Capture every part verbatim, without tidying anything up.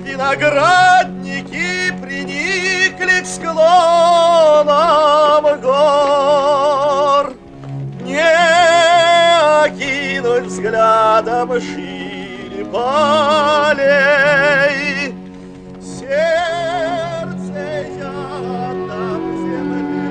Виноградники приникли к склонам гор, не окинуть взглядом шире полей. Сердце я отдам земле.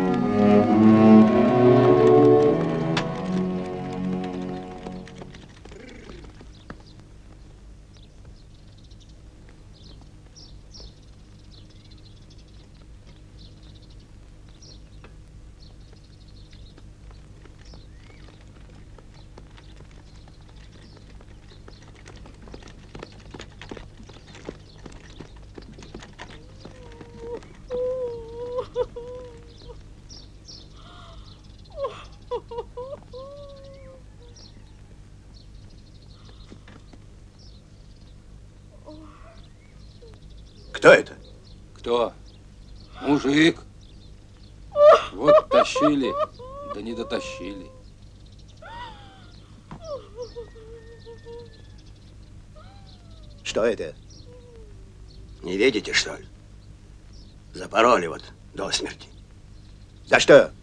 Кто это? Кто? Мужик. Вот тащили, да не дотащили. Что это? Не видите, что ли? Запороли вот до смерти. За что?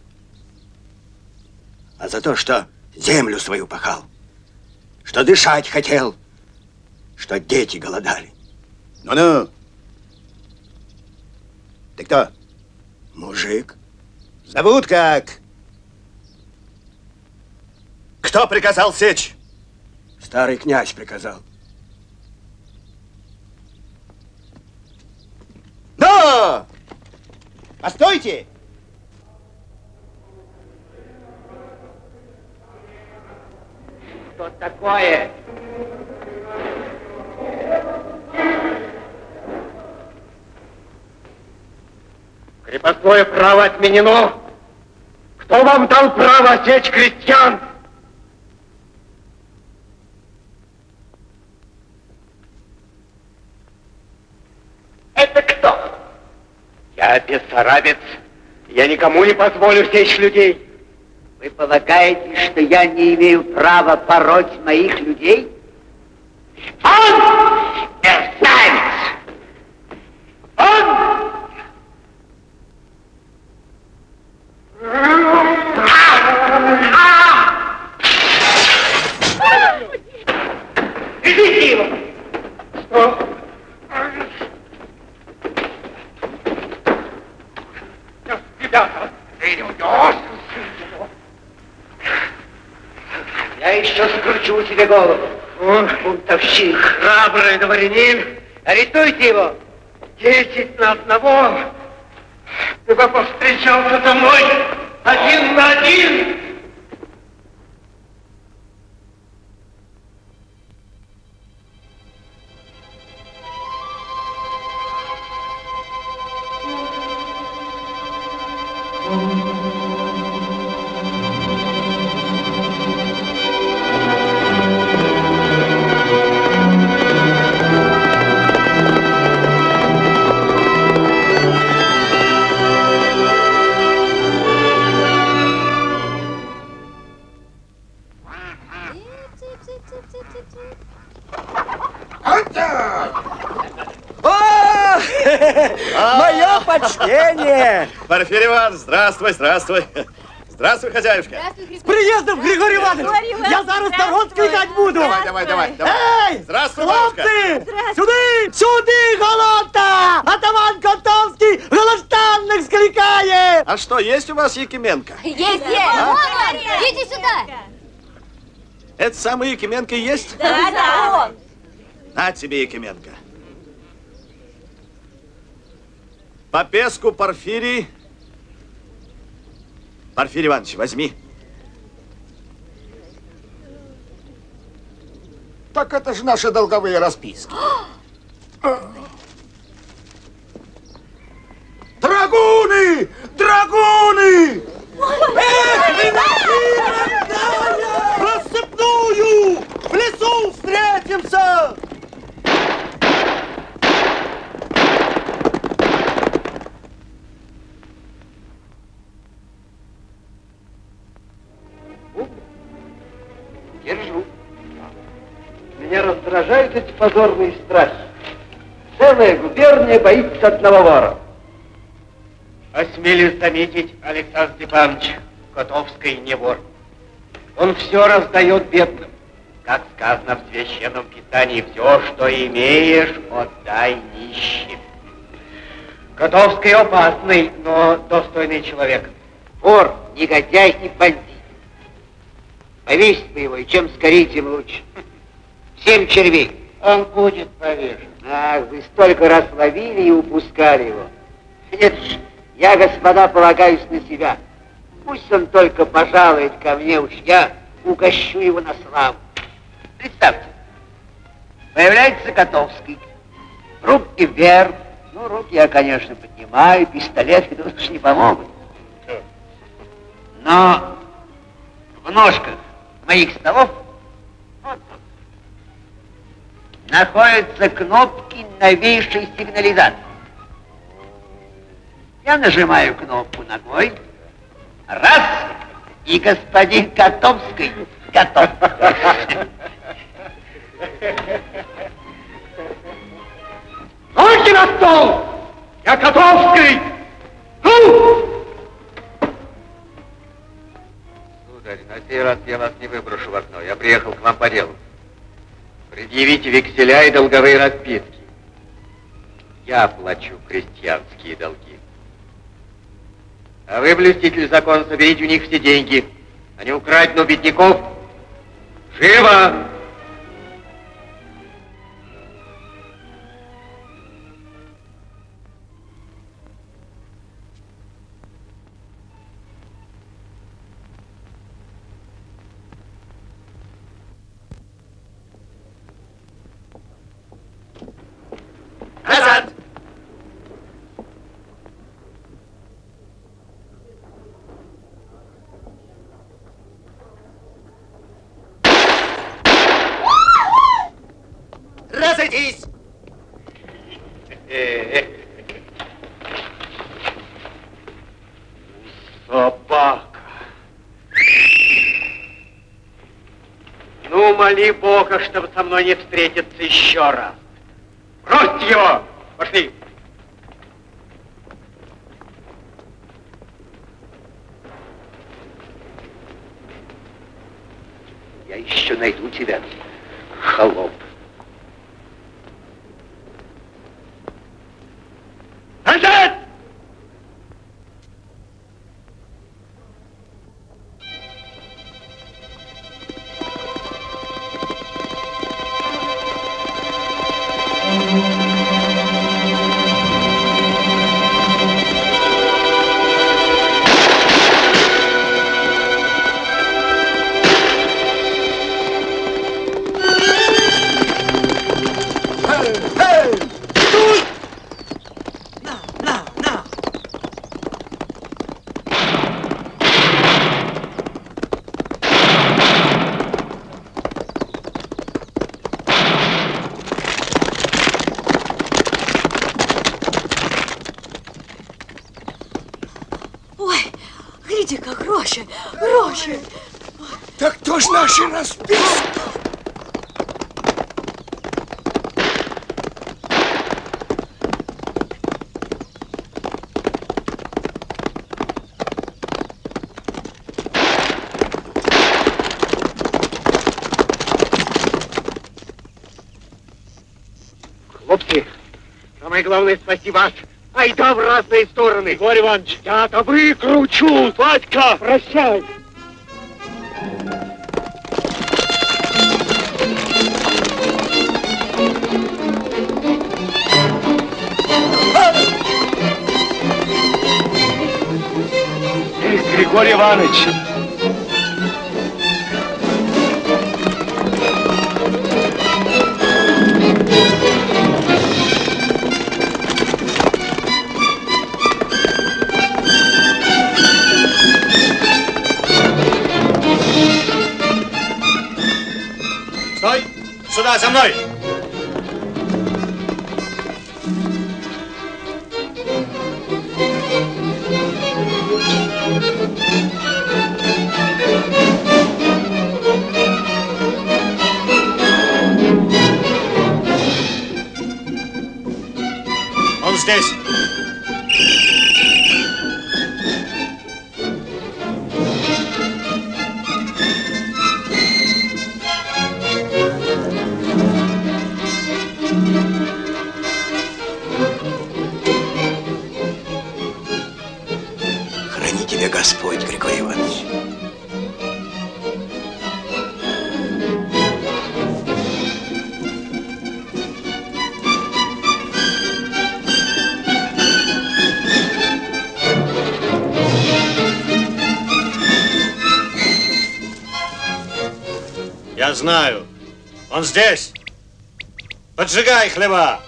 А за то, что землю свою пахал, что дышать хотел, что дети голодали. Ну-ну. Ты кто? Мужик. Зовут как? Кто приказал сечь? Старый князь приказал. Но! Постойте! Что такое? Крепостное право отменено. Кто вам дал право сечь крестьян? Это кто? Я бессарабец. Я никому не позволю сечь людей. Вы полагаете, что я не имею права пороть моих людей? Он мерзавец! Он! Идите его! Что? Ребята, ты не уйдешь! Я еще скручу тебе голову. Он бунтовщик, храбрый дворянин. Арестуйте его. Десять на одного. Ты бы повстречался со мной один на один. Мое почтение! Порфирий Иванович, здравствуй, здравствуй. Здравствуй, хозяюшка. С приездом, Григорий Иванович! Я зараз народ скликать буду! Давай, давай, давай, давай. Эй! Здравствуй, хлопцы! Сюди! Сюди, голота! Атаман Котовский голостанных скликает! А что, есть у вас Якименко? Есть, есть! А? Вон он! Иди сюда! Это самый Якименко и есть? Да, да, он! На тебе, Якименко. По песку Порфирий. Порфирий Иванович, возьми. Так это же наши долговые расписки. Драгуны! Драгуны! Эх, рассыпную! В лесу встретимся! Держу. Меня раздражают эти позорные страхи. Целая губерния боится одного вора. Осмелюсь заметить, Александр Степанович, Котовский не вор. Он все раздает бедным. Как сказано в Священном Писании, все, что имеешь, отдай нищим. Котовский опасный, но достойный человек. Вор, негодяй и бандит. Повесить бы его, и чем скорее, тем лучше. Семь червей. Он будет повешен. Ах, вы столько раз ловили и упускали его. Нет ж, я, господа, полагаюсь на себя. Пусть он только пожалует ко мне, уж я угощу его на славу. Представьте, появляется Котовский, руки вверх. Ну, руки я, конечно, поднимаю, пистолет тут уж не помогут. Но в ножках моих столов вот тут находятся кнопки новейшей сигнализации. Я нажимаю кнопку ногой, раз, и господин Котовский готов. Руки на стол! Я Котовский! Ну! Сударь, на сей раз я вас не выброшу в окно. Я приехал к вам по делу. Предъявите векселя и долговые расписки. Я плачу крестьянские долги. А вы, блюститель закона, соберите у них все деньги. Они украдены у бедняков. Живо! Назад! Разойдись! Собака! Ну, моли Бога, чтобы со мной не встретиться еще раз. Бросьте его! Пошли! Я еще найду тебя, холоп. Назад! Гляди-ка, гроши, гроши. Так кто ж наши расписки? Хлопцы, самое главное, спаси вас. Айда в разные стороны. Григорий Иванович, я-то выкручу. Батька, прощай. Эх, Григорий Иванович. Стой! Сюда, за мной! здесь? Храни тебя Господь, Григорий Иванович. Я знаю. Он здесь. Поджигай хлеба.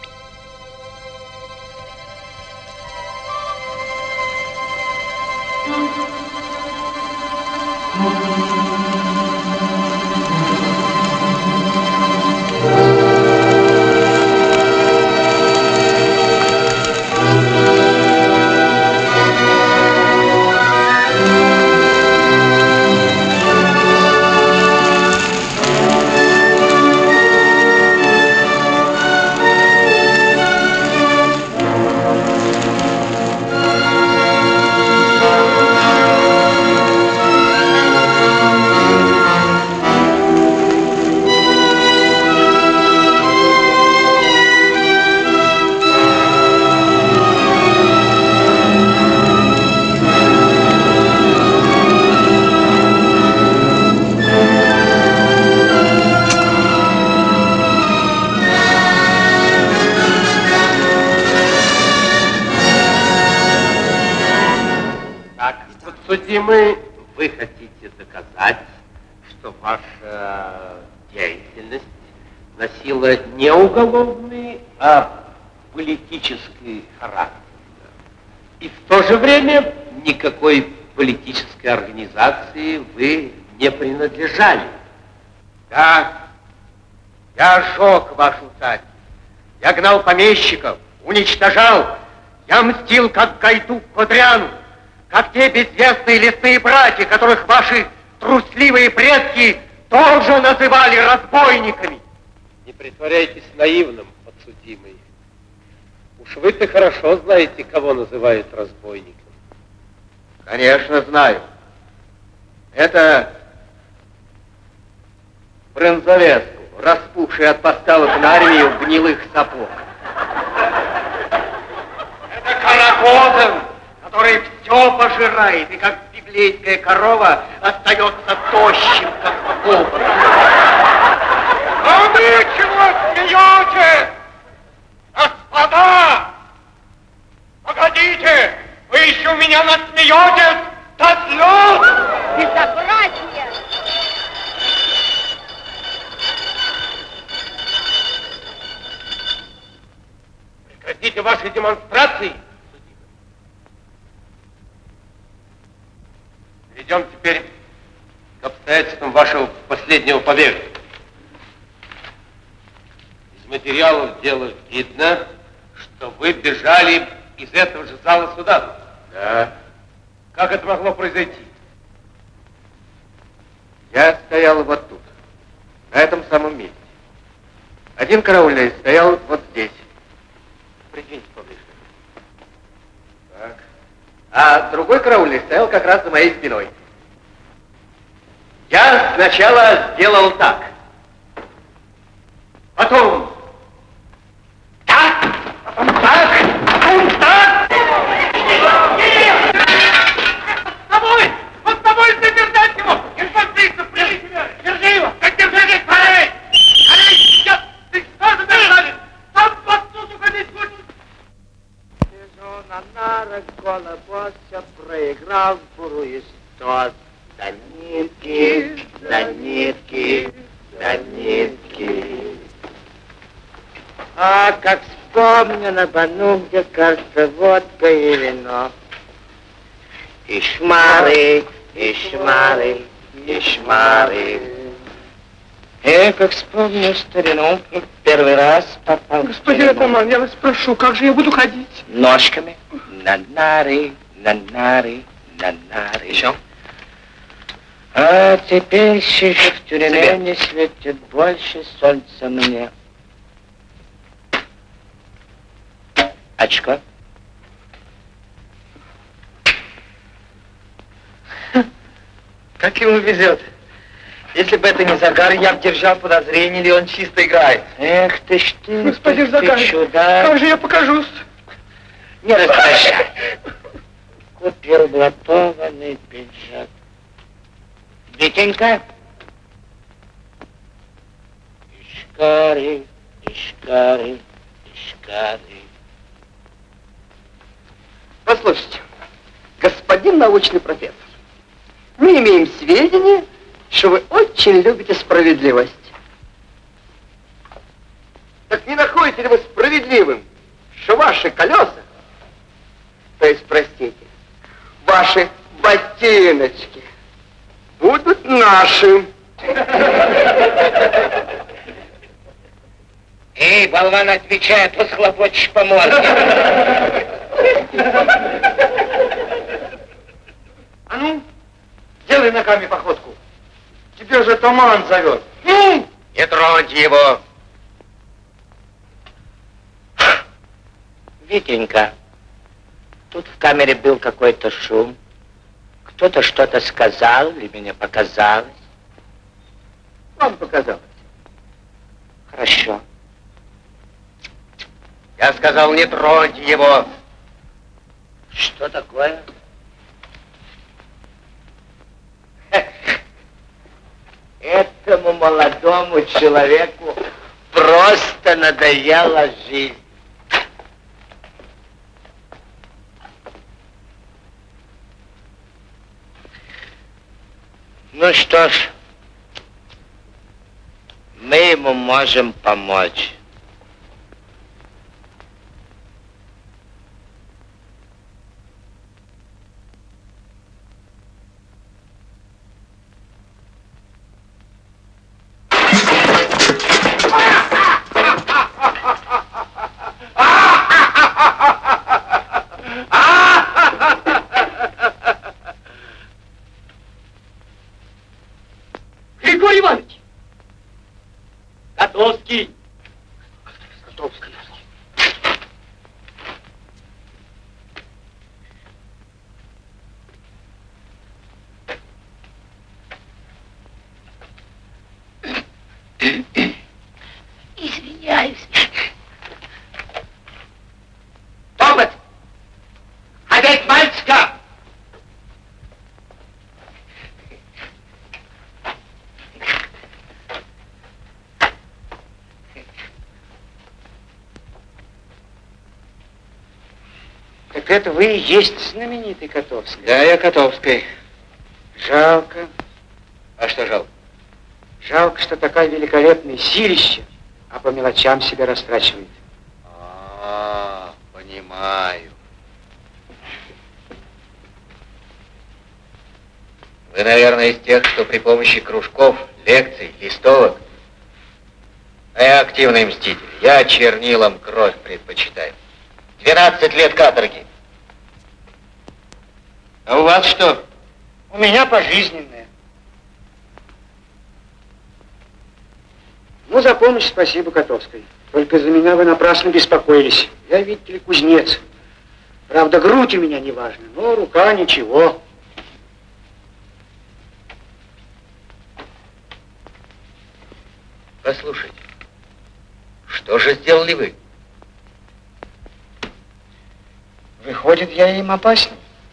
Подсудимый, вы хотите доказать, что ваша деятельность носила не уголовный, а политический характер. И в то же время никакой политической организации вы не принадлежали. Да, я сжег вашу царь. Я гнал помещиков, уничтожал. Я мстил, как Гайдук Кудряну, как те безвестные лесные братья, которых ваши трусливые предки тоже называли разбойниками. Не притворяйтесь наивным, подсудимый. Уж вы-то хорошо знаете, кого называют разбойником. Конечно, знаю. Это бронзовеску, распухший от поставок на армию гнилых сапог. Это Каракозов, который все пожирает, и как библейская корова остается тощим, как кобра. А вы чего смеетесь? Господа! Погодите! Вы еще меня насмеетесь до слез! Безобразие! Прекратите ваши демонстрации! Перейдем теперь к обстоятельствам вашего последнего побега. Из материалов дела видно, что вы бежали из этого же зала суда. Да. Как это могло произойти? Я стоял вот тут, на этом самом месте. Один караульный стоял вот здесь. Придвиньте поближе. Так. А другой караульный стоял как раз за моей спиной. Я сначала сделал так. Потом так. Потом так. Потом так. С тобой! Вот с тобой задержать его! Инфантриста, держи себя! Держи его! Как держали? Парень! Парень! Сейчас! Ты что задержали? Сам под суд уходить будешь! Сижу на нарах, голобося, проиграл бурую сто. До нитки, до нитки, до нитки. А как вспомню на бану, где, кажется, водка и вино. И шмары, и шмары, и шмары. И как вспомню старину, первый раз попал. Господин атаман, я вас прошу, как же я буду ходить? Ножками. На нары, на нары, на нары. Еще? А теперь сижу в тюрьме, не светит больше солнца мне. Очко? Как ему везет. Если бы это не Загар, я бы держал подозрение, или он чисто играет. Эх ты ж ты, Господин ты, Загар, ты чудак. как же я покажусь? Не раздражай. Купил блатованный пиджак. Витенька? Ишкари, ишкари, ишкари. Послушайте, господин научный профессор, мы имеем сведения, что вы очень любите справедливость. Так не находите ли вы справедливым, что ваши колеса, то есть, простите, ваши ботиночки будут нашим? Эй, болван, отвечай, а то схлопочешь по морде. А ну, делай ногами походку. Тебе же атаман зовет. Ну! Не троньте его. Витенька, тут в камере был какой-то шум. Кто-то что-то сказал или мне показалось? Вам показалось. Хорошо. Я сказал, не троньте его. Что такое? Этому молодому человеку просто надоела жизнь. Ну что ж, мы ему можем помочь. Григорий Иванович! Котовский! Котовский. Извиняюсь. Тобот! Опять мальчика! Так это вы и есть знаменитый Котовский? Да, я Котовский. Жалко. А что жалко? Жалко, что такая великолепная силища, а по мелочам себя растрачивает. А, понимаю. Вы, наверное, из тех, кто при помощи кружков, лекций, листовок. А я активный мститель. Я чернилам кровь предпочитаю. двенадцать лет каторги. А у вас что? У меня пожизненное. Ну, за помощь спасибо, Котовской. Только за меня вы напрасно беспокоились. Я, видите ли, кузнец. Правда, грудь у меня не важна, но рука ничего. Послушайте, что же сделали вы? Выходит, я им опасен.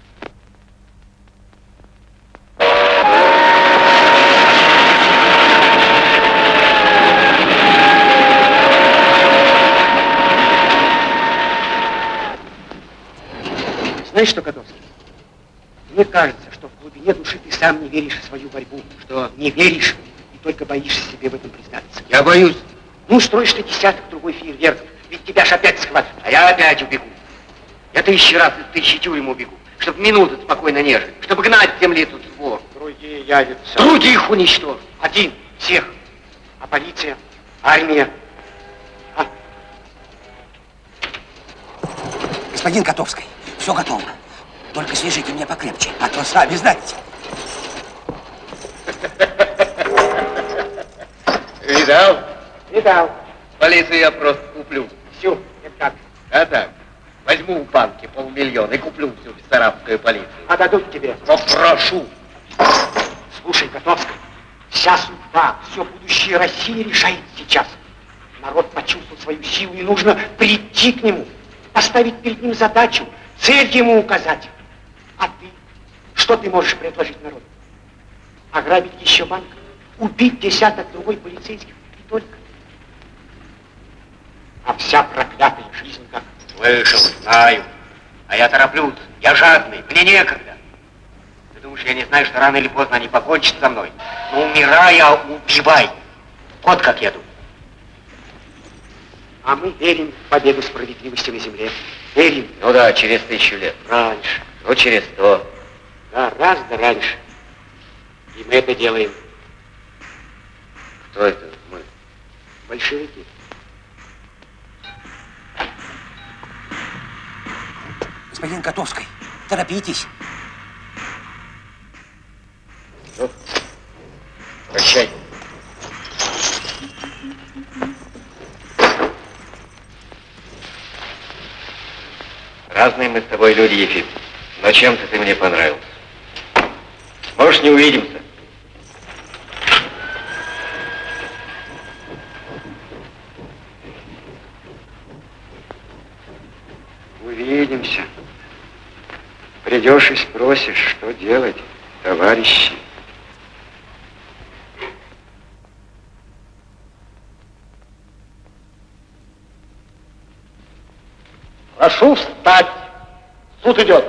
Знаешь что, Котовский? Мне кажется, что в глубине души ты сам не веришь в свою борьбу. Что? Не веришь и только боишься себе в этом признаться. Я боюсь. Ну, устроишь ты десяток другой фейерверков, ведь тебя ж опять схватят. А я опять убегу. Я тысячи раз из тысячи тюрем убегу, чтобы минуту спокойно нежить, чтобы гнать с земли тут сбор. Другие явятся. Других уничтожь. Один, всех. А полиция, армия. А? Господин Котовский, все готово. Только свяжите меня покрепче, а то сами знаете. Видал? Видал. Полицию я просто куплю. Всю. Это как? А так, возьму в банке полмиллиона и куплю всю бессарабскую полицию. А дадут тебе? Попрошу. Слушай, Котовский, вся судьба, все будущее России решает сейчас. Народ почувствовал свою силу, и нужно прийти к нему, поставить перед ним задачу, цель ему указать. А ты? Что ты можешь предложить народу? Ограбить еще банк? Убить десяток другой полицейских? И только. А вся проклятая жизнь как? Слышал, знаю. А я тороплюсь. Я жадный. Мне некогда. Ты думаешь, я не знаю, что рано или поздно они покончат со мной? Ну, умирая, убивай. Вот как я думаю. А мы верим в победу справедливости на земле. Верим. Ну да, через тысячу лет. Раньше. Ну, через сто. Гораздо раньше. И мы это делаем. Кто это мы? Большевики. Господин Котовский, торопитесь. Ну, прощай. Разные мы с тобой люди, Ефим. Но чем-то ты мне понравился. Может, не увидимся. Увидимся. Придешь и спросишь, что делать, товарищи. Прошу встать. Суд идет.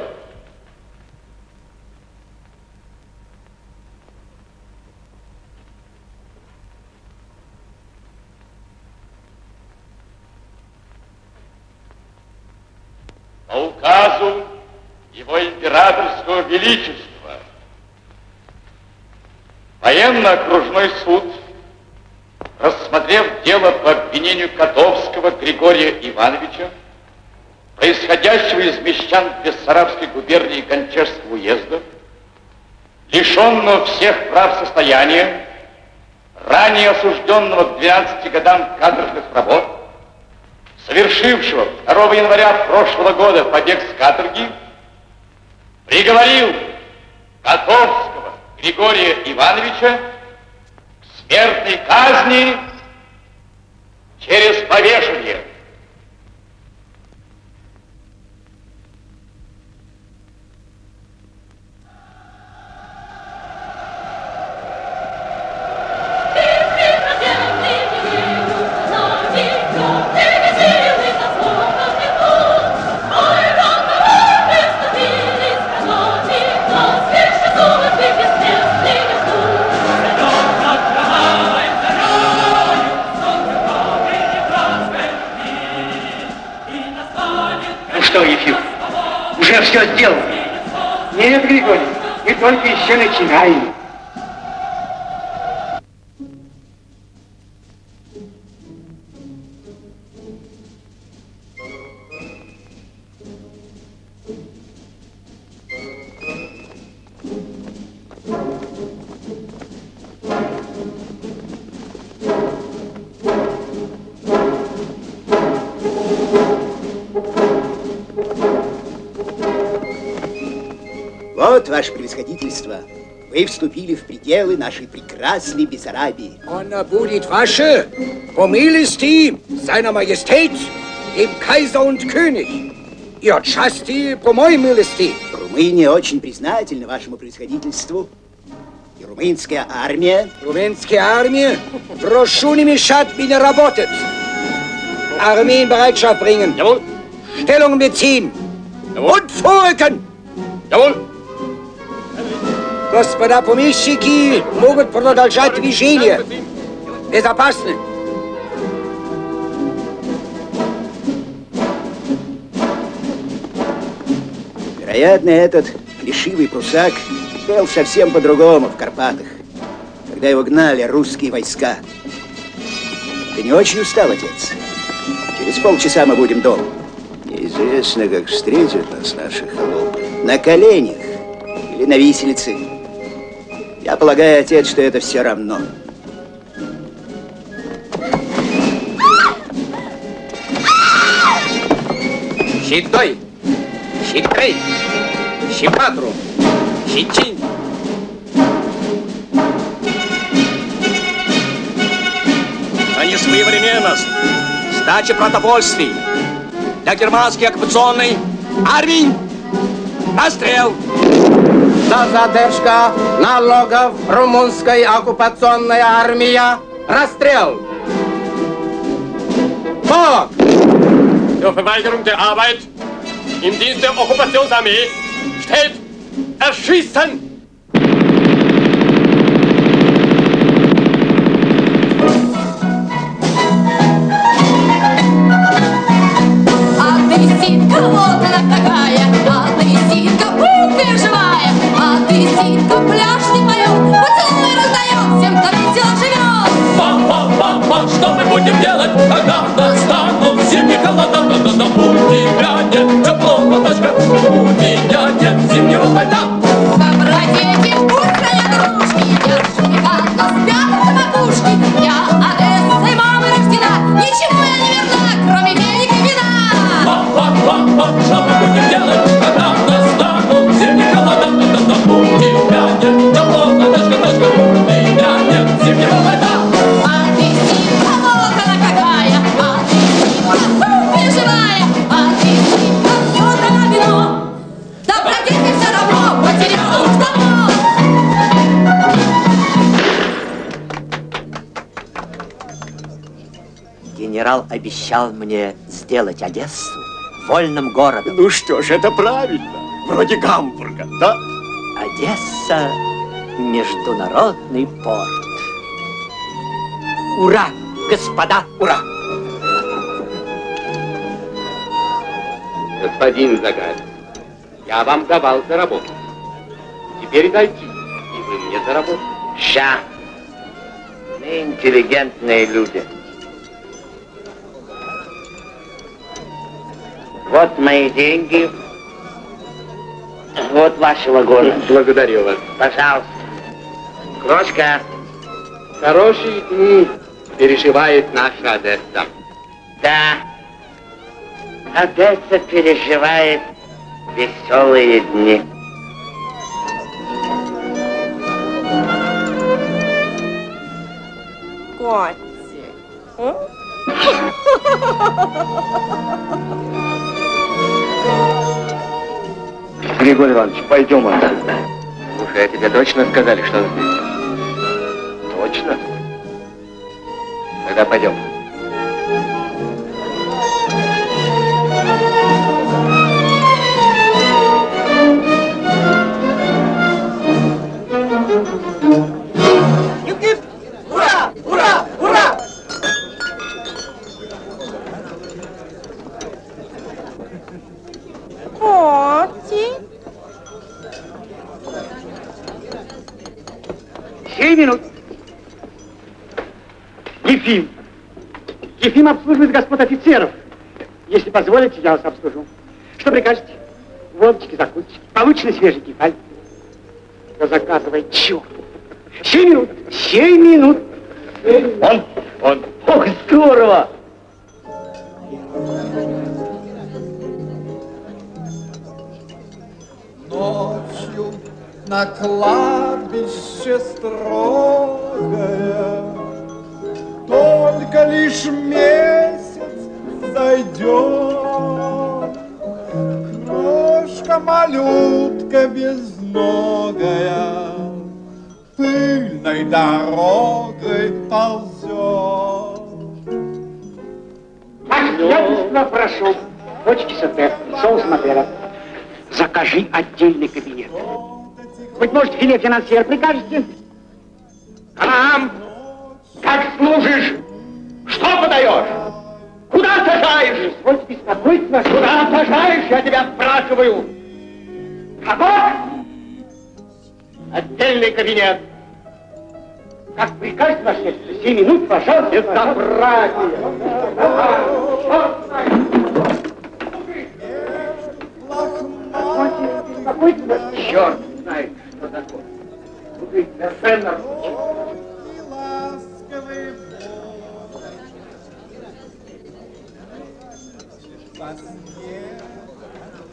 По указу Его Императорского Величества военно-окружной суд, рассмотрев дело по обвинению Котовского Григория Ивановича, происходящего из мещан Бессарабской губернии Гончарского уезда, лишенного всех прав состояния, ранее осужденного к двенадцати годам каторжных работ, совершившего второго января прошлого года побег с каторги, приговорил Котовского Григория Ивановича к смертной казни через повешение. Уже все сделано. Нет, Григорий, мы только еще начинаем. Вот, ваше превосходительство, вы вступили в пределы нашей прекрасной Бессарабии. Она будет ваша, по милости seiner Majestät, dem Kaiser und König, и отчасти по моей милости. Румыния очень признательна вашему превосходительству. И румынская армия... Румынская армия, прошу не мешать мне работать. Armee in Bereitschaft bringen. Jawohl. Stellung beziehen. Jawohl. Und vorrücken. Jawohl. Господа помещики могут продолжать движение. Безопасно. Вероятно, этот плешивый прусак был совсем по-другому в Карпатах, когда его гнали русские войска. Ты не очень устал, отец? Через полчаса мы будем дома. Неизвестно, как встретят нас наши холопы. На коленях или на виселице. Я полагаю, отец, что это все равно. Щитой, щитрей, щипатру, щичин. Они своевременность. Сдача продовольствий для германской оккупационной армии. Расстрел. За задержка налогов румынской оккупационной армии. Расстрел. Бог! Zur Verweigerung der Arbeit im Dienst der Okkupationsarmee steht Erschießen! А ты ситка, вот она какая, а ты ситка, пухлая живая, а ты ситка, пляж не поет, поцелуй раздает всем, кто весело живет. Мама, что мы будем делать, когда настанут зимние холода? Да-да-да, у тебя нет тепло, лодочка, у меня нет зимнего льда. Побратики, пусть хранят дружки, держу никогда спят на макушке. Я Одессой мамы рождена, ничего я не верна, кроме денег и вина. Мама, что мы будем делать, когда настанут зимние холода? Да-да-да, у тебя нет тепло, лодочка, дочка, у меня нет зимнего льда. Генерал обещал мне сделать Одессу вольным городом. Ну что ж, это правильно. Вроде Гамбурга, да? Одесса – международный порт. Ура, господа, ура! Господин Загарь, я вам давал заработать. Теперь дайте, и вы мне заработаете. Ща! Мы интеллигентные люди. Вот мои деньги. Вот вашего города. Благодарю вас. Пожалуйста. Крошка. Хорошие дни переживает наша Одесса. Да. Одесса переживает веселые дни. Котик. Григорий Иванович, пойдем отсюда. Слушай, а тебе точно сказали, что здесь? Точно? Тогда пойдем. Ура! Ура! Ура! Котик. Семь минут. Ефим. Ефим обслуживает господ офицеров. Если позволите, я вас обслужу. Что прикажете? Водочки, закусочки. Получено свежий кефаль. Да заказывай, черт. Семь минут. Семь минут. Он, он. Ох, здорово. Ночью на кладбище строгое только лишь месяц зайдет. Крошка малютка безногая пыльной дорогой ползет. Обстоятельства прошу. Почки сатер, соус мадера. Закажи отдельный кабинет. Быть может, филе финансьер прикажете? Там, как служишь, что подаешь? Куда сажаешь? Извольте беспокоиться, Куда сажаешь, я тебя спрашиваю? Кабак? Отдельный кабинет. Как прикажете, ваше сельство? Семь минут, пожалуйста. Безобразие. Черт знает, что такое. Вы совершенно... Во сне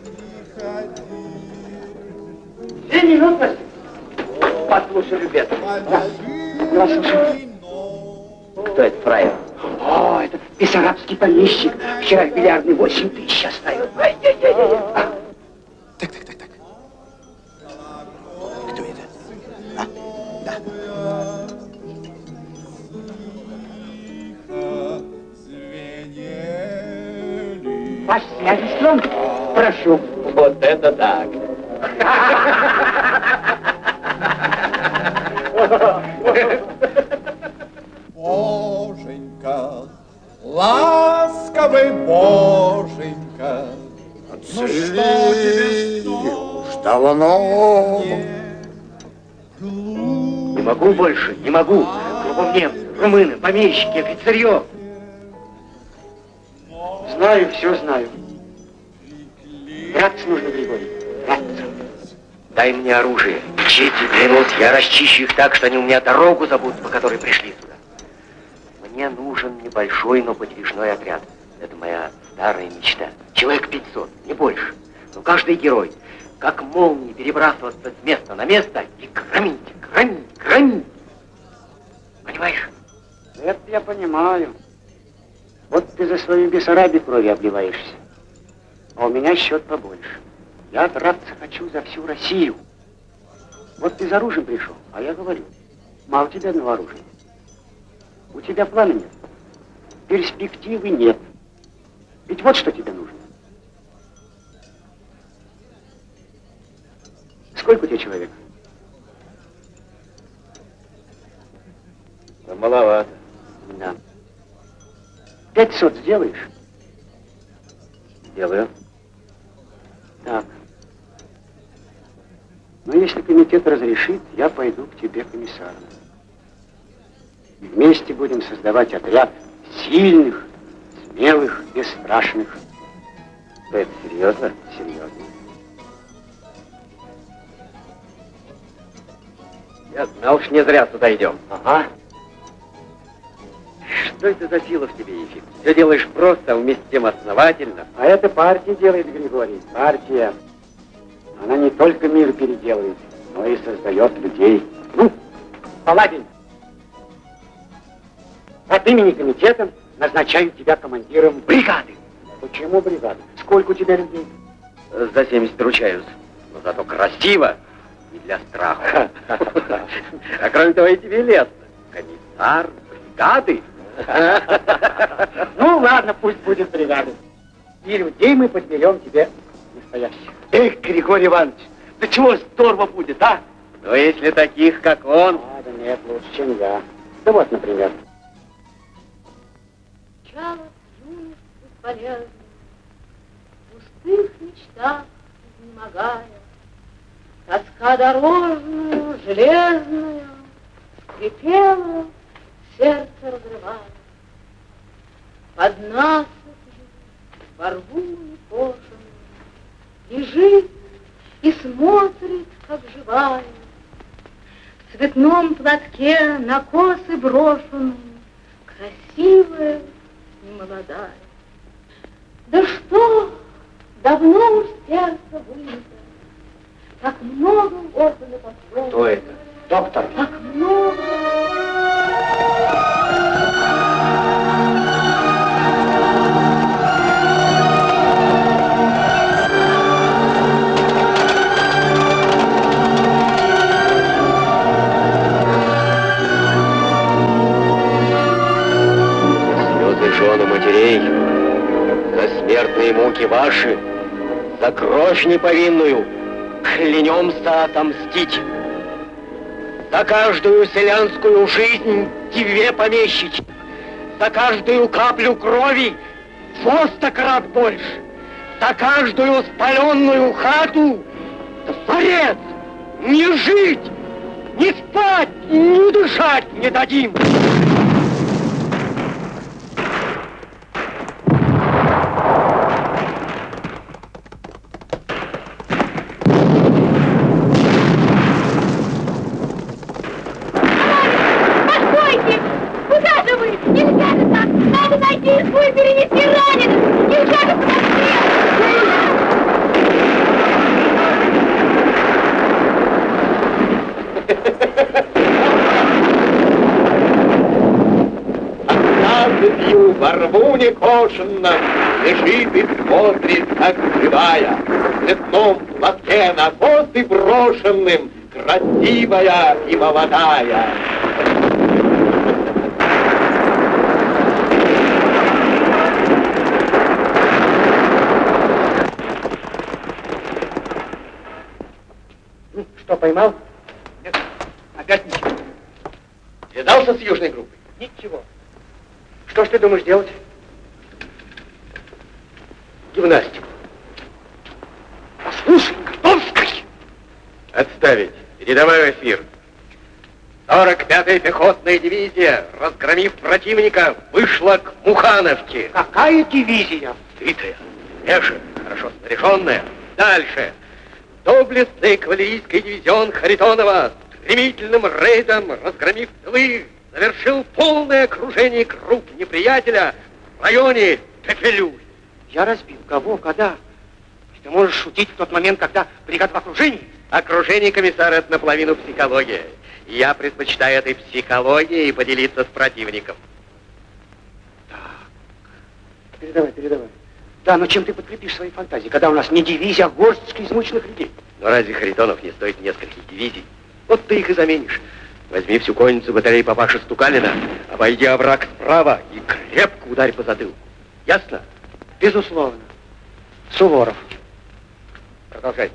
Две минуты. Послушай, любец. Да. Я слушаю. Кто это фраер? О, это бессарабский помещик. Вчера в бильярдный восемь тысяч оставил. Ай-яй-яй-яй. А. Так, так, так, так. Кто это? А, да. Ваше сиятельство, прошу. Вот это так. Боженька, ласковый Боженька, ну что тебе уж давно. Не могу больше, не могу. Кругом немцы, румыны, помещики, офицерье. Знаю, все знаю. Драться нужно, Григорий, драться. Дай мне оружие. Чети, клянусь, я расчищу их так, что они у меня дорогу забудут, по которой пришли сюда. Мне нужен небольшой, но подвижной отряд. Это моя старая мечта. Человек пятьсот, не больше. Но каждый герой, как молнии, перебрасываться с места на место и громить, громить, громить. Понимаешь? Это я понимаю. Вот ты за свою Бессарабию крови обливаешься. А у меня счет побольше. Я драться хочу за всю Россию. Вот ты за оружием пришел, а я говорю, мало у тебя одного оружия. У тебя плана нет, перспективы нет. Ведь вот что тебе нужно. Сколько у тебя человек? Да маловато. Да. Пятьсот сделаешь? Делаю. Так. Но если комитет разрешит, я пойду к тебе комиссаром. И вместе будем создавать отряд сильных, смелых, бесстрашных. Это серьезно? Серьезно. Я знал, что не зря сюда идем. Ага. Что это за сила в тебе, Ефим? Все делаешь просто, а вместе с тем основательно. А это партия делает, Григорий. Партия. Она не только мир переделывает, но и создает людей. Ну, Паладин, от имени комитета назначаю тебя командиром бригады. Почему бригады? Сколько у тебя людей? За семьдесят ручаюсь. Но зато красиво и для страха. А кроме того, и тебе лестно. Комиссар, бригады. Ну, ладно, пусть будет бригада. И людей мы подберем тебе настоящих. Эх, Григорий Иванович, да чего здорово будет, а? Но если таких, как он... А, да нет, лучше, чем я. Да вот, например. Начало юность бесполезна, в пустых мечтах изнемогая, тоска дорожную, железную, скрипела, сердце разрывая. Под насыпью, во рву непошенную, лежит и смотрит, как живая, в цветном платке на косы брошенную, красивая и молодая. Да что, давно уж сердце вынято, так много органов построено. Кто это? Доктор. Так много. Слезы жен матерей, за смертные муки ваши, за кровь неповинную, клянемся отомстить. За каждую селянскую жизнь две помещичьи, за каждую каплю крови во сто крат больше, за каждую спаленную хату дворец не жить, не спать, не дышать не дадим. некошенном лежит и смотрит, как живая, в цветном платке на косы брошенным, красивая и молодая. Что, поймал? Нет, опять ничего. Связался с южной группой? Ничего. Что ж ты думаешь делать? Гимнастику. Послушай, Котовский! Отставить. Передавай в эфир. сорок пятая пехотная дивизия, разгромив противника, вышла к Мухановке. Какая дивизия? Сытая, свежая, хорошо снаряженная. Дальше. Доблестный кавалерийский дивизион Харитонова, стремительным рейдом, разгромив тылы, завершил полное окружение групп неприятеля в районе Пепелюй. Я разбил. Кого? Когда? Ты можешь шутить в тот момент, когда бригада в окружении? Окружение комиссара — это наполовину психология. Я предпочитаю этой психологией поделиться с противником. Так. Передавай, передавай. Да, но чем ты подкрепишь свои фантазии, когда у нас не дивизия, а горсточка измученных людей? Но разве Харитонов не стоит нескольких дивизий? Вот ты их и заменишь. Возьми всю конницу батареи папаши Стукалина, обойди овраг справа и крепко ударь по затылку. Ясно? Безусловно. Суворов. Продолжай.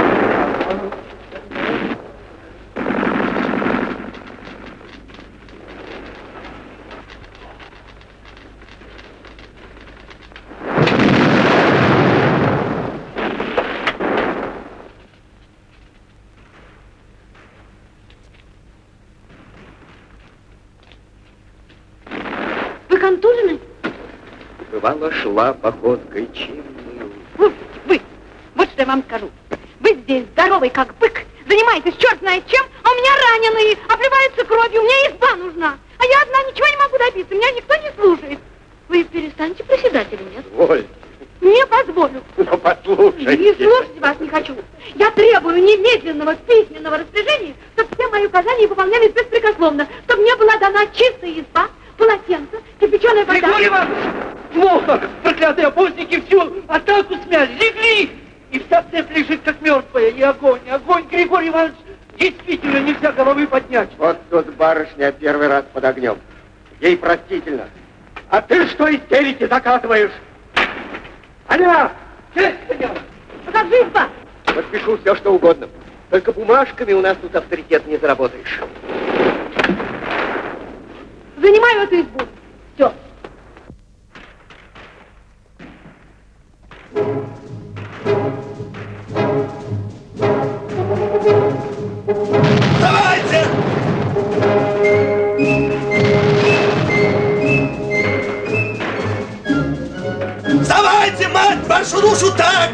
Вы контужены? Бывало, шла походкой чинную. Вы, вы, вот что я вам скажу. Вы здесь здоровый, как бык, занимаетесь черт знает чем, а у меня раненые, обливаются кровью, мне изба нужна. А я одна ничего не могу добиться, меня никто не слушает. Вы перестаньте приседать или нет? Воль. Не позволю. Ну, послушайте. Не слушать вас не хочу. Я требую немедленного письменного распоряжения, чтобы все мои указания выполнялись беспрекословно, чтобы мне была дана чистая изба, полотенце, кипяченая вода. Григорий Иванович! Плохо! Проклятые обозники всю атаку смяли, легли! И вся цепь лежит как мертвая, и огонь, огонь, Григорий Иванович! Действительно нельзя головы поднять. Вот тут барышня первый раз под огнем. Ей простительно. А ты что истерики закатываешь? Аня! Честь, сеньор! А как же изба? Подпишу все, что угодно. Только бумажками у нас тут авторитет не заработаешь. Занимаю эту избу. Все. Давайте! Давайте, мать, вашу душу так!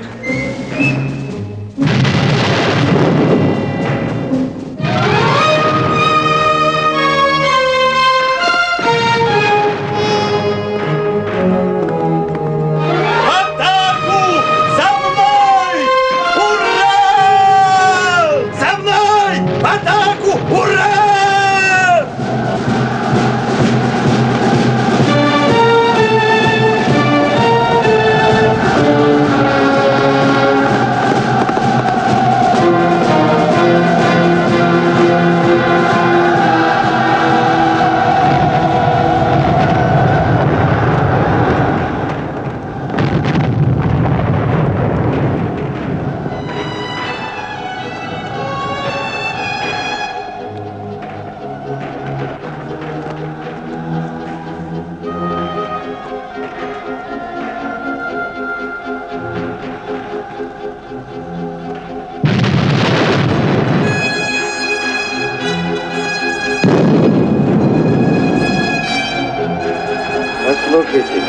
Послушайте,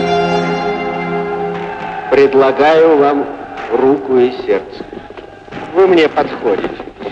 предлагаю вам руку и сердце. Вы мне подходите.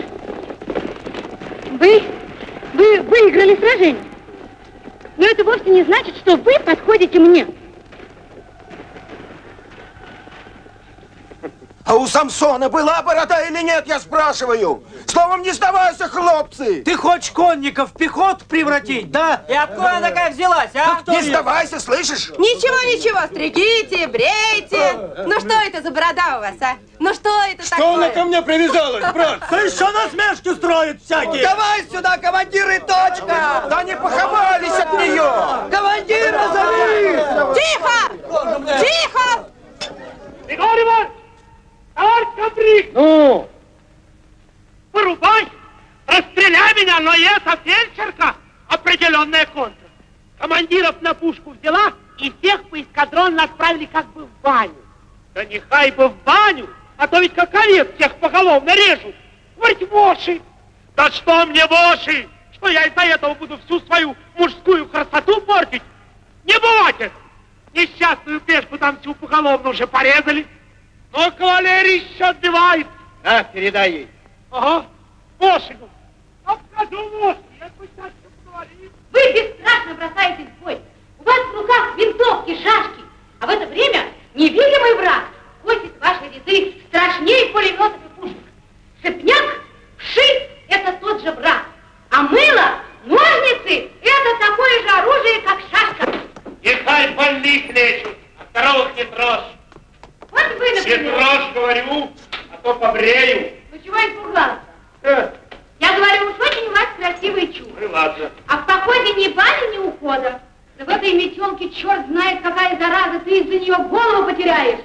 Вы, вы выиграли сражение. Но это вовсе не значит, что вы подходите мне. А у Самсона была борода или нет, я спрашиваю? Словом, не сдавайся, хлопцы! Ты хочешь конников в пехоту превратить, да? И откуда она такая взялась, а? Не сдавайся, слышишь? Ничего, ничего, стригите, брейте. Ну что это за борода у вас, а? Ну что это Что такое? она ко мне привязалась, брат? Да еще насмешки строят всякие. Давай сюда, командир, и точка! Да не поховались от нее! Командира зови! Тихо! Тихо! Григорий Иванович! Товарищ комбриг! Ну? Порубай! Расстреляй меня, но эта фельдшерка определенная контра. Командиров на пушку взяла и всех по эскадрону отправили как бы в баню. Да нехай бы в баню, а то ведь как овец всех поголовно режут. Говорите, воши! Да что мне воши? Что я из-за этого буду всю свою мужскую красоту портить? Не бывать это! Несчастную пешку там всю поголовно уже порезали. Но кавалерия еще отбивает. На, передай ей. Ага, воши. Обскажу воши, я хоть так поговорим. Вы бесстрашно бросаетесь в бой. У вас в руках винтовки, шашки. А в это время невидимый враг косит ваши ряды страшнее пулеметов и пушек. Цепняк, вши — это тот же враг. А мыло, ножницы — это такое же оружие, как шашка. Нехай больных лечут, а здоровых не трожь. Вот вы, например. Не трожь, говорю, а то побрею. Ну чего испугался? Э. Я говорю, уж очень у вас красивый чуб. Ну ладно. А в походе ни бани, ни ухода. Да в этой метелке черт знает, какая зараза, ты из-за нее голову потеряешь.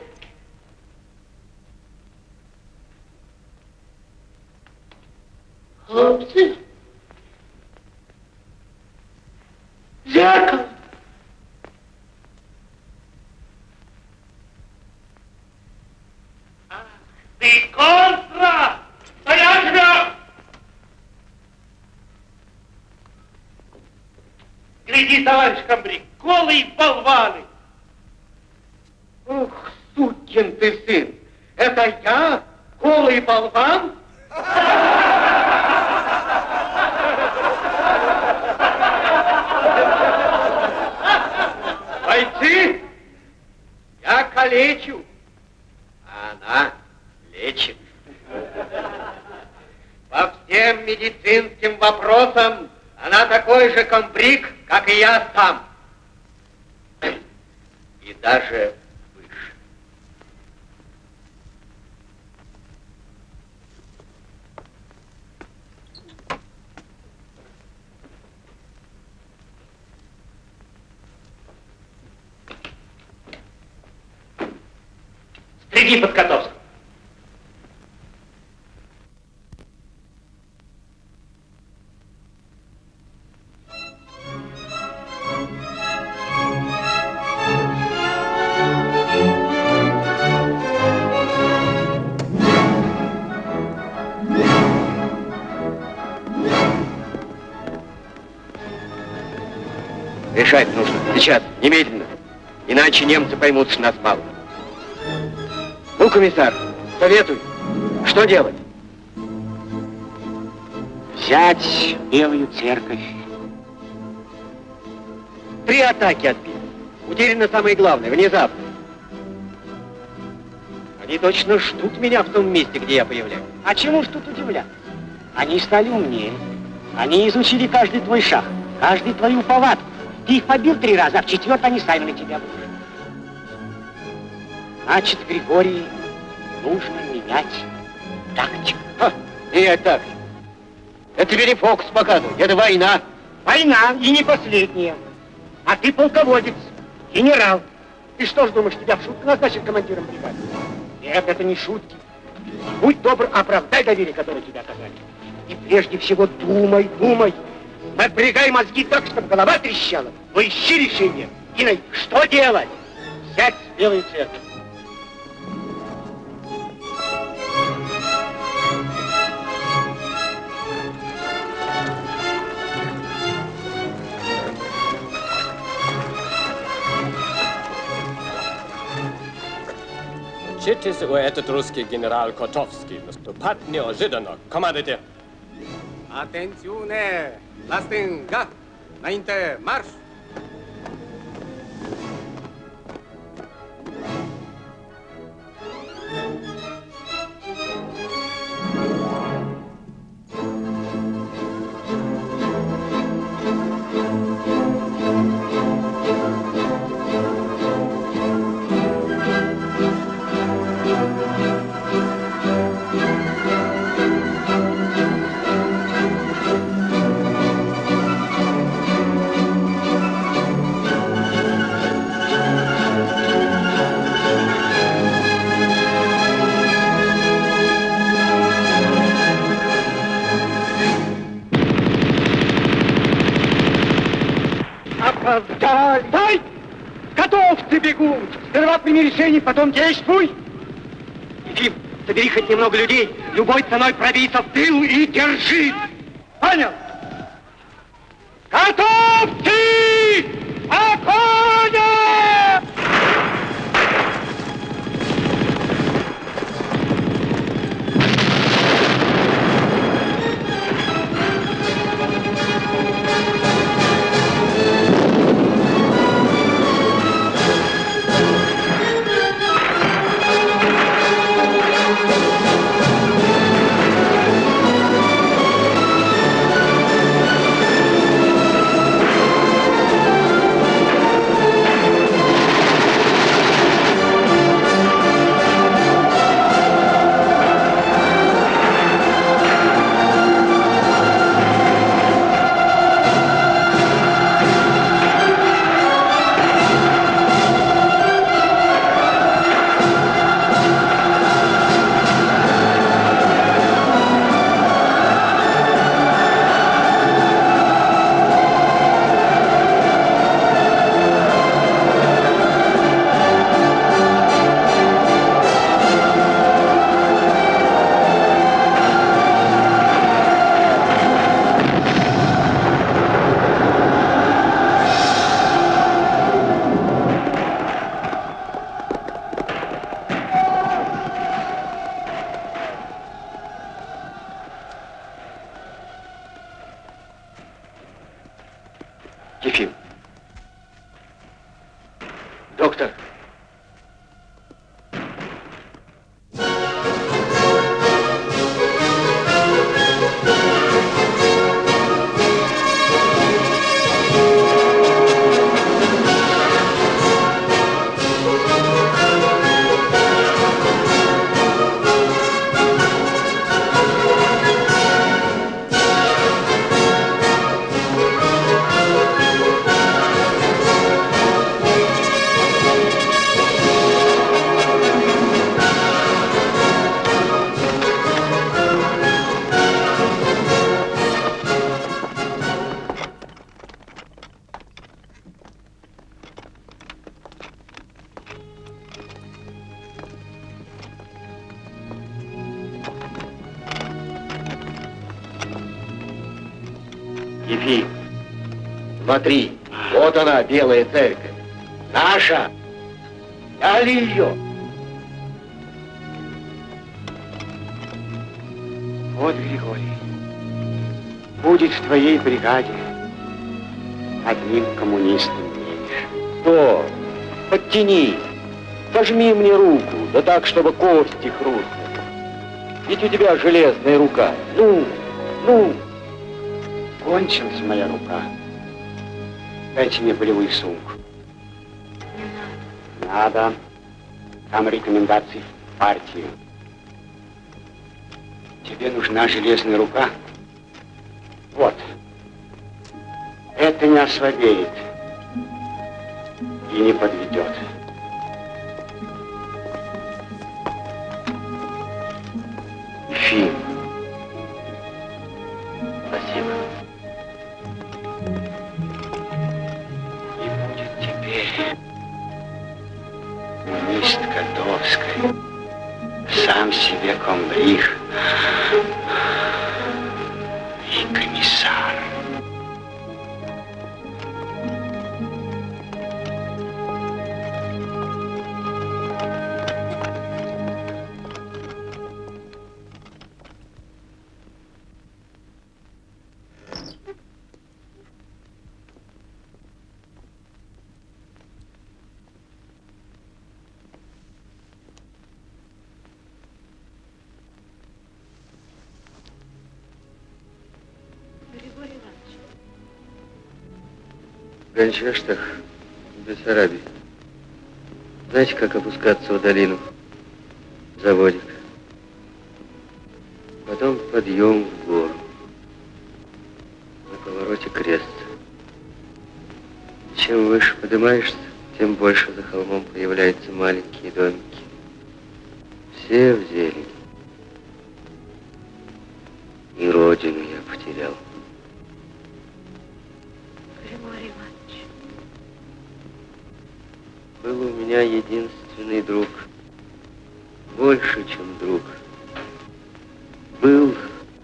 Хлопцы. Зеркало. Ты контра! Стоять тебя! Гляди, товарищ комбриг, голые болваны! Ух, сукин ты сын! Это я? Голый болван? Бойцы! Я калечу, а она лечит. По всем медицинским вопросам она такой же комбриг, как и я сам. И даже выше. Стриги под Котовском. Решать нужно. Сейчас, немедленно. Иначе немцы поймут, что нас мало. Ну, комиссар, советуй. Что делать? Взять Белую церковь. Три атаки отбили. Утеряно самое главное, внезапно. Они точно ждут меня в том месте, где я появляюсь. А чему ж тут удивляться? Они стали умнее. Они изучили каждый твой шаг, каждую твою повадку. Ты их побил три раза, а в четвертый они сами на тебя вышли. Значит, Григорий, нужно менять тактику. Ха, и я так. Это тебе не фокус показывает, это война. Война, и не последняя. А ты полководец, генерал. Ты что ж думаешь, тебя в шутку назначат командиром бригады? Нет, это не шутки. Будь добр, оправдай доверие, которое тебе оказали. И прежде всего думай, думай. Напрягай мозги так, чтобы голова трещала. Но ищи решение. И найди, что делать? Сядь с Белой церкви. Учитесь у этот русский генерал Котовский наступать неожиданно. Командуйте. Attenzione! La stinga! Наинте, марш! берегу. Сперва прими решение, потом действуй. Ефим, собери хоть немного людей, любой ценой пробейся в тыл и держи. Понял? Готовьте! Огонь! Ефим. Доктор. Ефим, смотри, вот она, белая церковь. Наша. Дали ее. Вот, Григорий, будет в твоей бригаде одним коммунистом меньше. Что? Подтяни. Пожми мне руку, да так, чтобы кости хрустнули. Ведь у тебя железная рука. Ну, ну. Кончилась моя рука. Дайте мне болевую сумку. Надо. Там рекомендации в партию. Тебе нужна железная рука? Вот. Это не ослабеет и не подведет. Ефим. Спасибо. И будет теперь коммунист Котовской, сам себе комбриг и комиссар. В Ганчештах, в Бессарабии. Знаете, как опускаться в долину? Заводик. Потом подъем в гору. На повороте крест. Чем выше поднимаешься, тем больше за холмом появляются маленькие домики. Все в зелени. И родину я потерял. Было у меня больше, чем друг. Был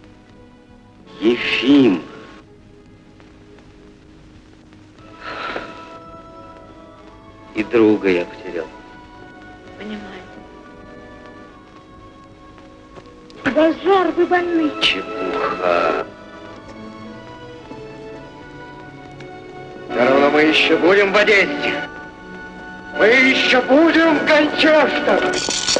Ефим. И друга я потерял. Понимаю. Базар, вы больны. Чепуха. Здорово, мы еще будем в Одессе. Мы еще будем в Гончарском.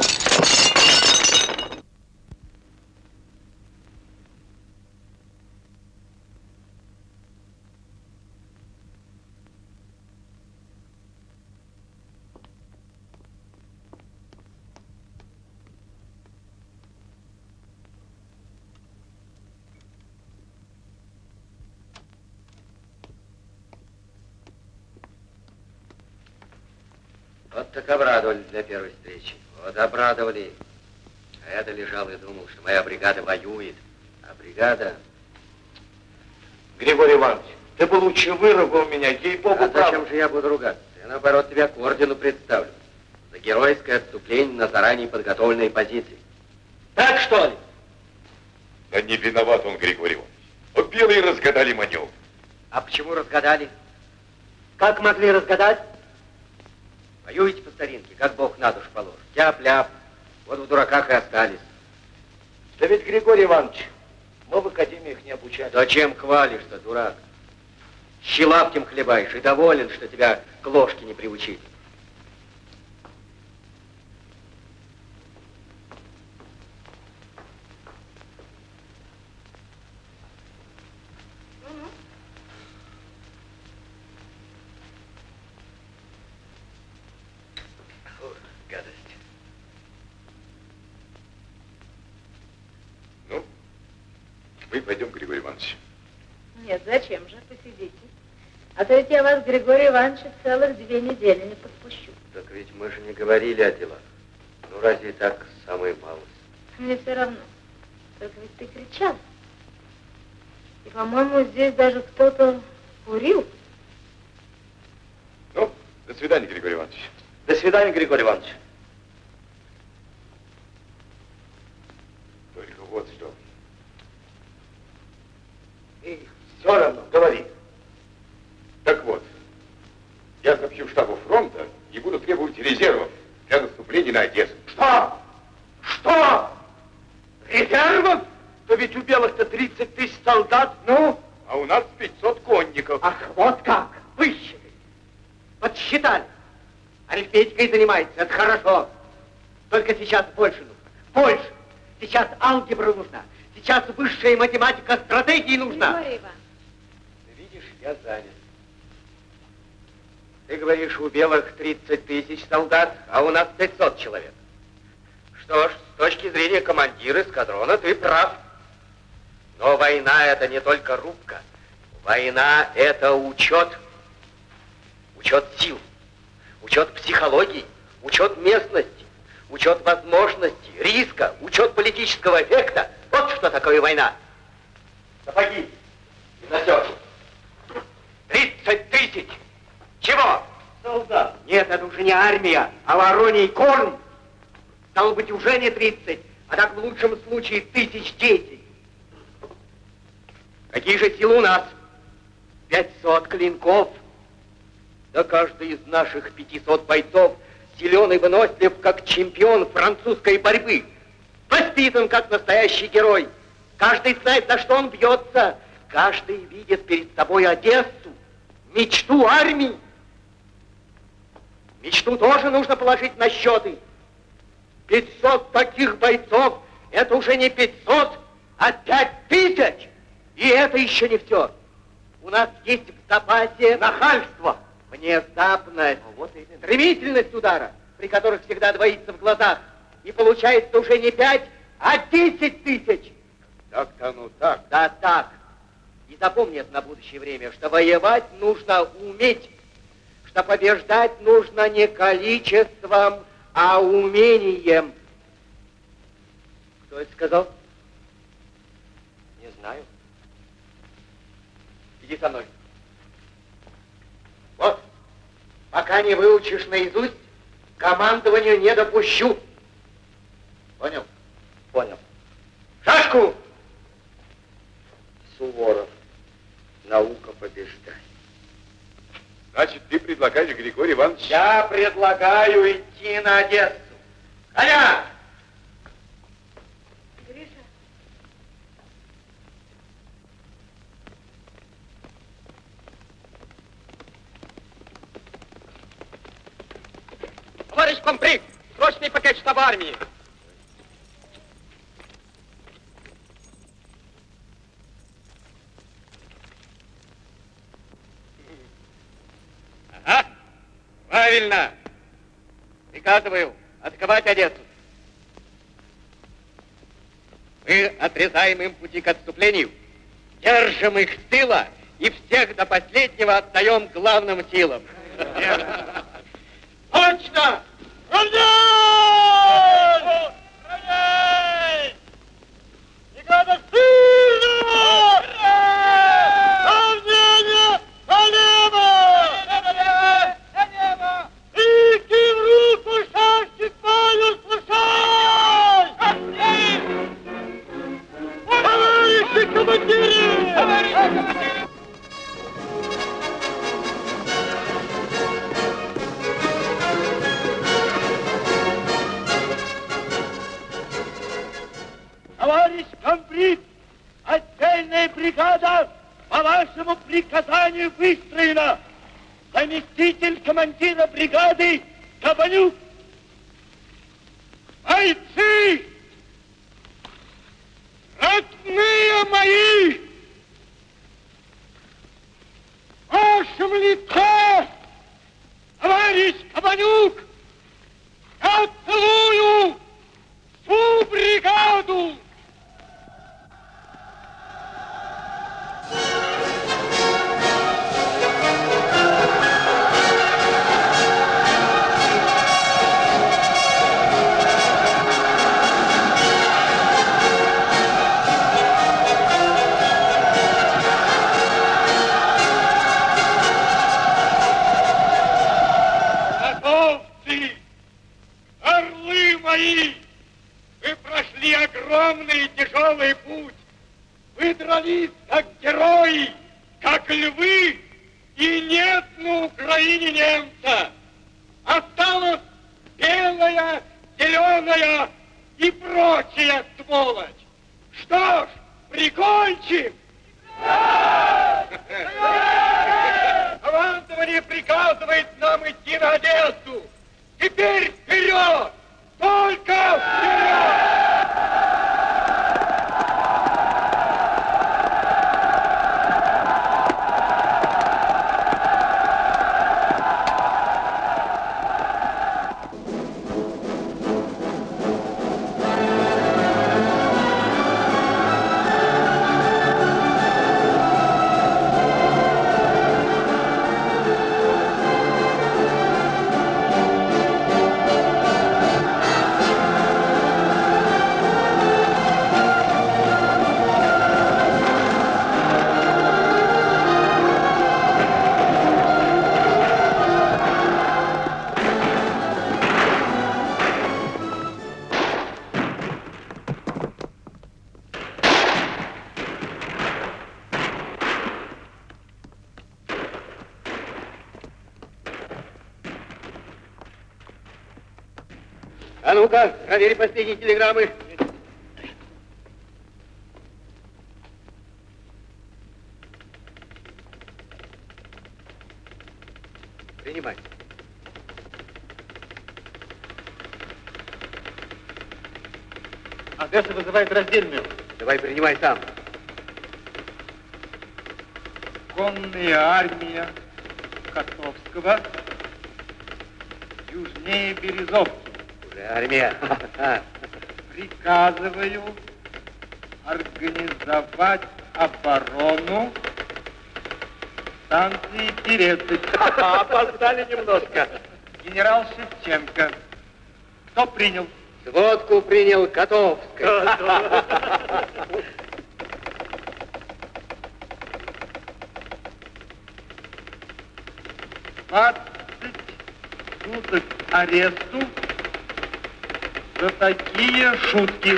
Вот так обрадовали для первой встречи. Вот обрадовали. А я-то лежал и думал, что моя бригада воюет. А бригада... Григорий Иванович, ты бы лучше выругал меня, ей-богу, А зачем же я буду ругаться? Я, наоборот, тебя к ордену представлю. За геройское отступление на заранее подготовленные позиции. Так что ли? Да не виноват он, Григорий Иванович. Вот белые разгадали маневр. А почему разгадали? Как могли разгадать? Воюете по старинке, как Бог на душу положит. Тяп-ляп. Вот в дураках и остались. Да ведь, Григорий Иванович, мы в академиях не обучались. Зачем хвалишь-то, дурак? Щелапким хлебаешь и доволен, что тебя к ложке не приучили. Мы пойдем, Григорий Иванович. Нет, зачем же? Посидите. А то ведь я вас, Григорий Иванович, целых две недели не подпущу. Так ведь мы же не говорили о делах. Ну, разве так самое малость? Мне все равно. Только ведь ты кричал. И, по-моему, здесь даже кто-то курил. Ну, до свидания, Григорий Иванович. До свидания, Григорий Иванович. Только вот что. И все равно, говори. Так вот, я сообщу штабу фронта и буду требовать резервов для наступления на Одессу. Что? Что? Резервов? То ведь у белых-то тридцать тысяч солдат, ну? А у нас пятьсот конников. Ах, вот как! Высчитали. Подсчитали. Арифметикой занимается, это хорошо. Только сейчас больше нужно. Больше. Сейчас алгебра нужна. Сейчас высшая математика стратегии нужна. Григорий Иванович. Ты видишь, я занят. Ты говоришь, у белых тридцать тысяч солдат, а у нас пятьсот человек. Что ж, с точки зрения командира эскадрона ты прав. Но война — это не только рубка. Война — это учет. Учет сил, учет психологии, учет местности, учет возможностей, риска, учет политического эффекта. Вот что такое война. Сапоги и носешь. тридцать тысяч. Чего? Солдат. Нет, это уже не армия, а вороний корм. Стало быть, уже не тридцать, а так в лучшем случае тысяч десять. Какие же силы у нас? Пятьсот клинков. Да каждый из наших пятисот бойцов силен и вынослив, как чемпион французской борьбы. Воспитан, как настоящий герой. Каждый знает, за что он бьется. Каждый видит перед собой Одессу, мечту армии. Мечту тоже нужно положить на счеты. Пятьсот таких бойцов — это уже не пятьсот, а пять тысяч. И это еще не все. У нас есть в запасе нахальство, внезапность, вот и стремительность удара, при которых всегда двоится в глазах. И получается уже не пять, а десять тысяч. Так-то ну так. Да так. И запомни это на будущее время, что воевать нужно уметь, что побеждать нужно не количеством, а умением. Кто это сказал? Не знаю. Иди со мной. Вот, пока не выучишь наизусть, к командованию не допущу. Иванович. Я предлагаю идти на Одессу. Коня! Товарищ комбриг, срочный пакет штаба армии. Ага, правильно. Приказываю атаковать Одессу. Мы отрезаем им пути к отступлению, держим их с тыла и всех до последнего отдаем главным силам. Точно! Равняй! Равняй! Бригада сильно! Равнение налево! Налево! Налево! Руки в руку, шашки твою слушай! Товарищи командиры! Товарищи командиры! Товарищ комбриг, отдельная бригада по вашему приказанию выстроена. Заместитель командира бригады Кабанюк. Бойцы! Родные мои! В вашем лице, товарищ Кабанюк, я целую всю бригаду! Готовцы! Орлы мои! Вы прошли огромный и тяжелый путь. Вы дрались как герои, как львы, и нет на Украине немца. Осталась белая, зеленая и прочая сволочь. Что ж, прикончим? Командование приказывает нам идти на Одессу. Теперь вперед! Только вперед! А ну-ка, проверь последние телеграммы. Принимай. Одесса вызывает раздельную. Давай, принимай сам. Конная армия Котовского южнее Березовки. Уже армия. Приказываю организовать оборону станции Терецк. Опоздали немножко. Генерал Шевченко. Кто принял? Сводку принял Котовский. двадцать суток аресту за такие шутки.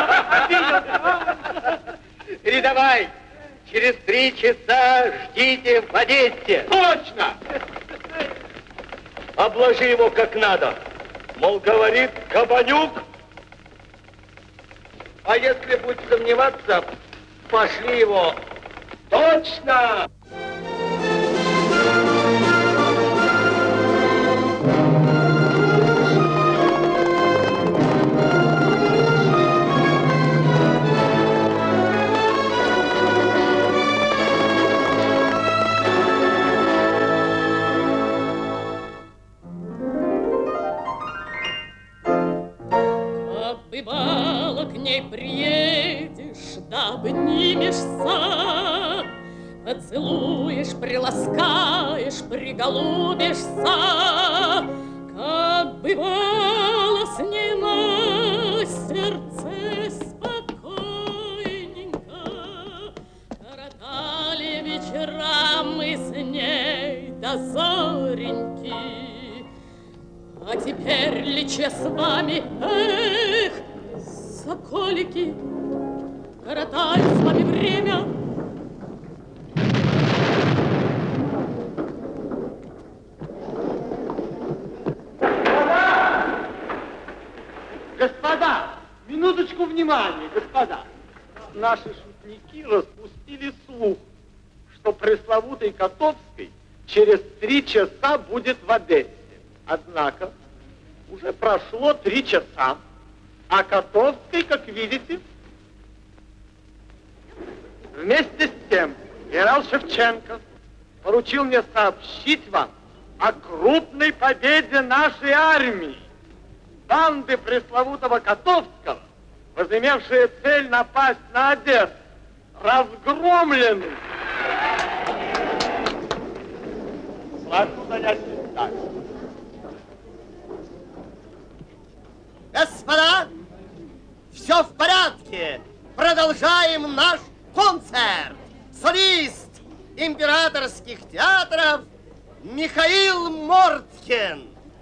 Передавай. Через три часа ждите в Одессе. Точно! Обложи его как надо. Мол, говорит, Кабанюк. А если будет сомневаться, пошли его. Точно! Бывало, к ней приедешь, да обнимешься, поцелуешь, приласкаешь, приголубишься. Как бывало с ней на сердце спокойненько, коротали вечера мы с ней до зореньки. А теперь леча с вами, эх, соколики, коротаю с вами время. Господа, минуточку внимания, господа. Наши шутники распустили слух, что пресловутый Котовский через три часа будет в Одессе. Однако уже прошло три часа, а Котовский, как видите, вместе с тем генерал Шевченко поручил мне сообщить вам о крупной победе нашей армии. Банды пресловутого Котовского, возымевшие цель напасть на Одессу, разгромлены. Прошу занять места. Господа, все в порядке. Продолжаем наш концерт. Солист императорских театров Михаил Мордкин.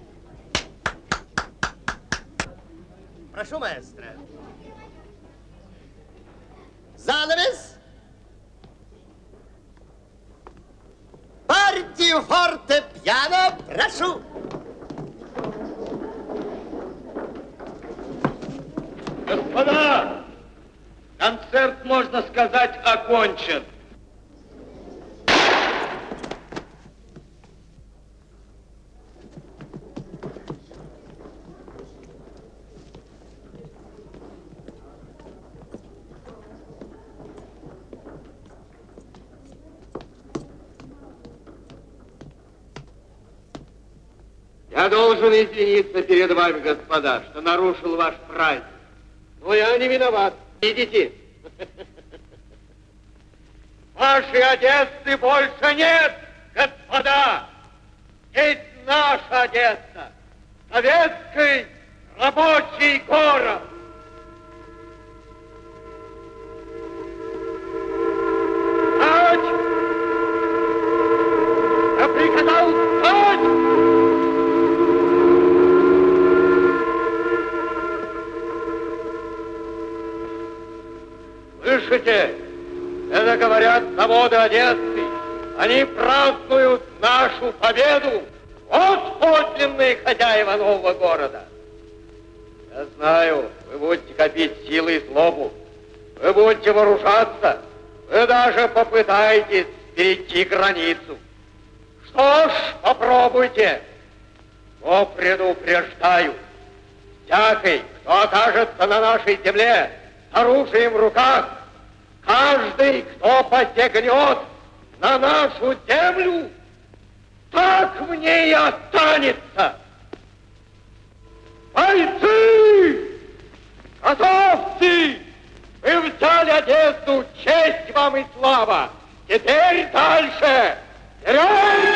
Прошу, маэстро. Занавес. Партию фортепиано. Прошу. Господа, концерт, можно сказать, окончен. Я должен извиниться перед вами, господа, что нарушил ваш праздник. Но я не виноват. Видите? Вашей Одессы больше нет, господа. Здесь наша Одесса. Советский рабочий город. Встать! Я приказал встать! Слышите? Это говорят заводы Одессы. Они празднуют нашу победу. Вот подлинные хозяева нового города. Я знаю, вы будете копить силы и злобу. Вы будете вооружаться. Вы даже попытаетесь перейти границу. Что ж, попробуйте. Но предупреждаю, всякий, кто окажется на нашей земле с оружием в руках, каждый, кто посягнет на нашу землю, так в ней и останется. Бойцы! Готовьте! Вы взяли Одессу, честь вам и слава! Теперь дальше! Вперед!